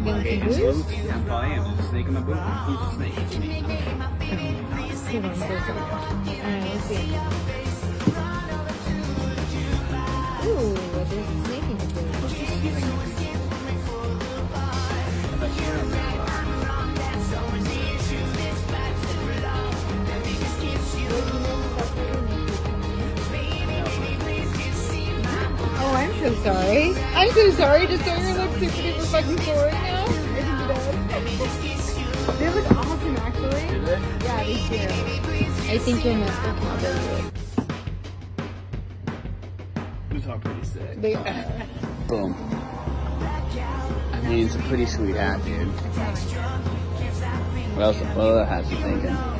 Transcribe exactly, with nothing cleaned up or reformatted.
getting Hey, some it's booze? boots. Yeah, I am. There's a snake in my boot. Who's the snake? It's me. Hold on, hold on. Alright, let's see. Ooh, there's a snake in your boot. Oh, I'm so sorry. I'm so sorry. Does Sawyer look super duper fucking cool right now? I think he does. They look awesome, actually. Do they? Yeah, they do. I think you'll miss their cowboy boots. Those are pretty sick. They are. Boom. I mean, it's a pretty sweet hat, dude. What else? What other hats you thinking?